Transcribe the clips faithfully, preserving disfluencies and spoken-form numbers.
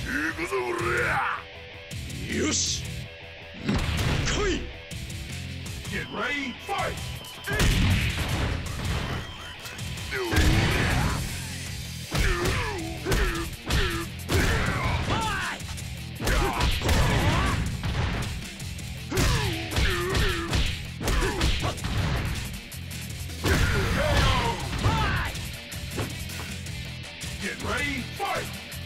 よし、来い。 Get ready, fight! Get ready, fight!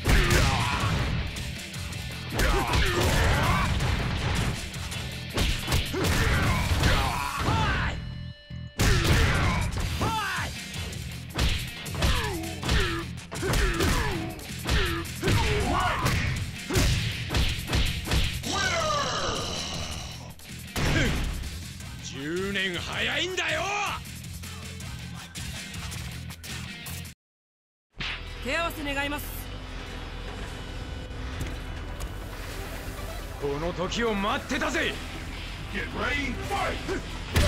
じゅうねん早いんだよ。 手合わせ願います。 この時を待ってたぜ。 Get ready, fight!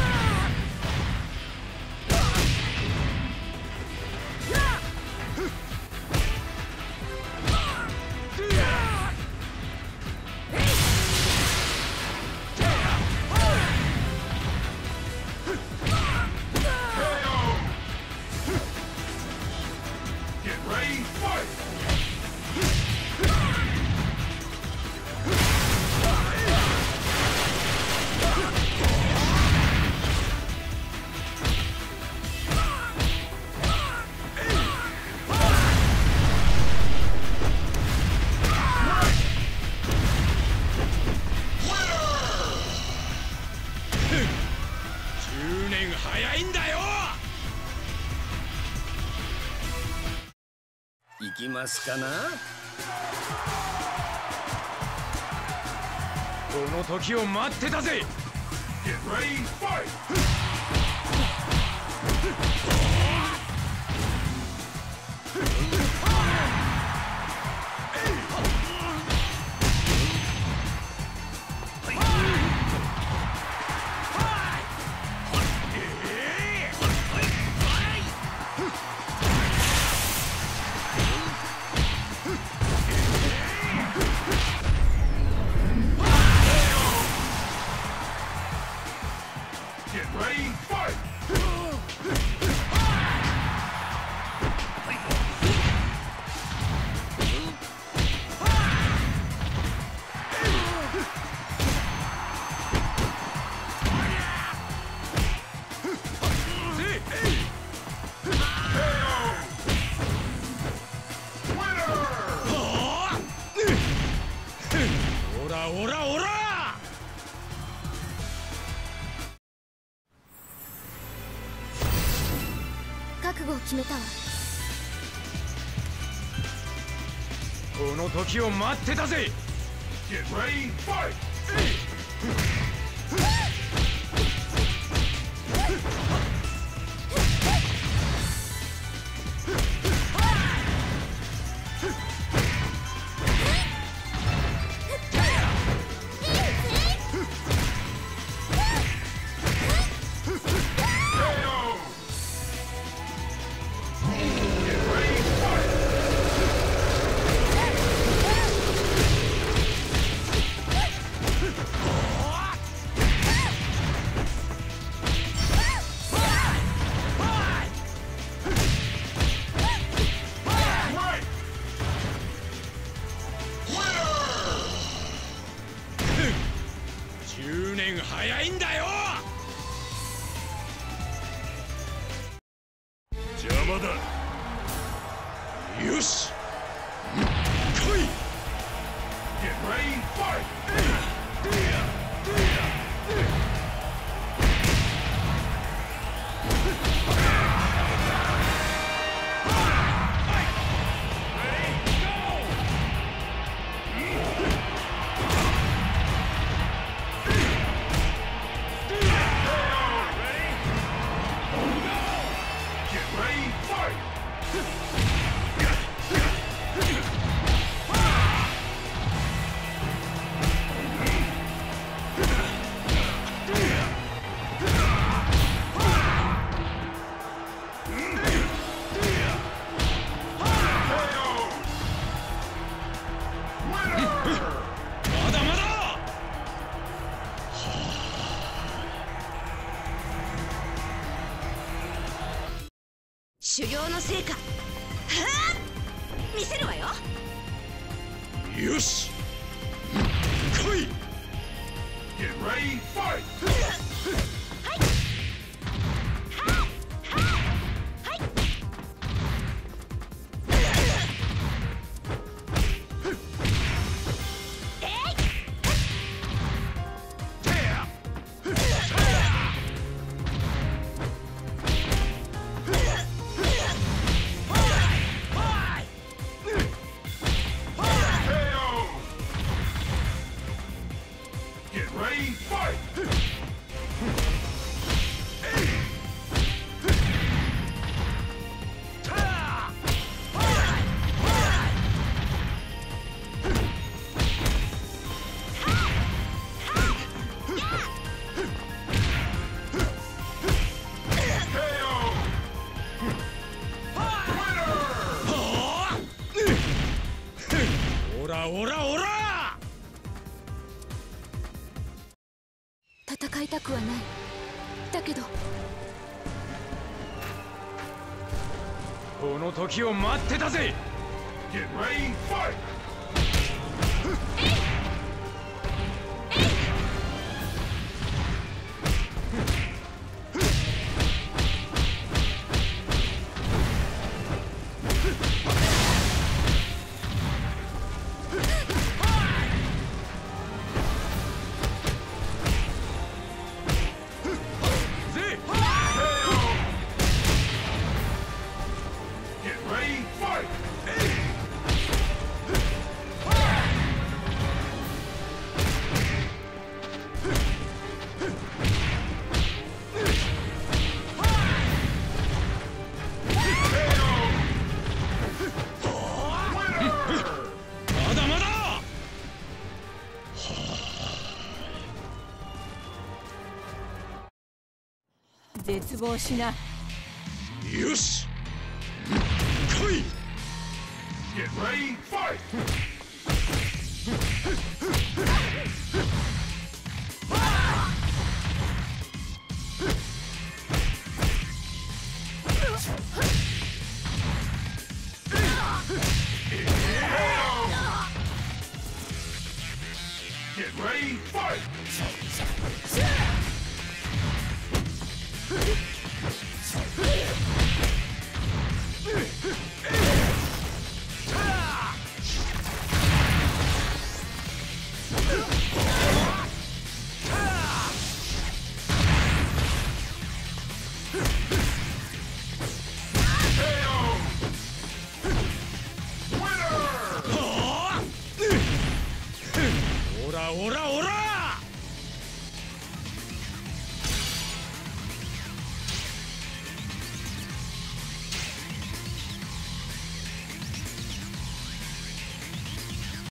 Get ready, fight! じゅうねん早いんだよ。 行きますかな。 この時を待ってたぜ。 Get ready, fight! Get ready, fight! Winner! オラオラオラ。 覚悟を決めたわ。 この時を待ってたぜ。 Get ready, fight! じゅうねん早いんだよ。 邪魔だ。 よし、来い。 Get ready, fight! Get ready, fight! よし来い。 Get ready, fight! Get ready, fight! オラオラオラ。 戦いたくはない。だけどこの時を待ってたぜ。 Get ready, fight! Get ready, fight! まだまだ。 絶望しな。 よし来い。 Get ready, fight! Get ready, fight!